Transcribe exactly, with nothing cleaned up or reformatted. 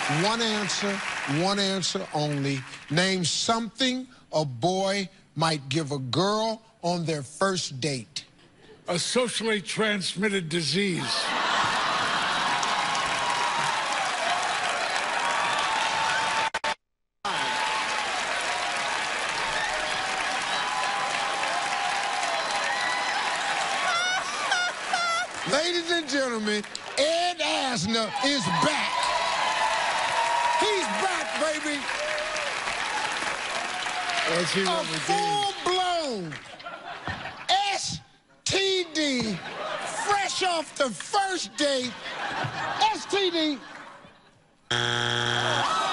One answer, one answer only. Name something a boy might give a girl on their first date. A socially transmitted disease. Ladies and gentlemen, Ed Asner is back. He's back, baby. Let's see what A we full-blown S T D, fresh off the first date. S T D.